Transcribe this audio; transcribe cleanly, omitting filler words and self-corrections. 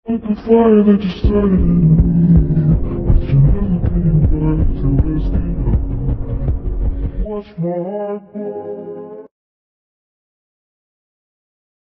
Like a fire that you started in me, but you never came back to escape. Watch my heart grow.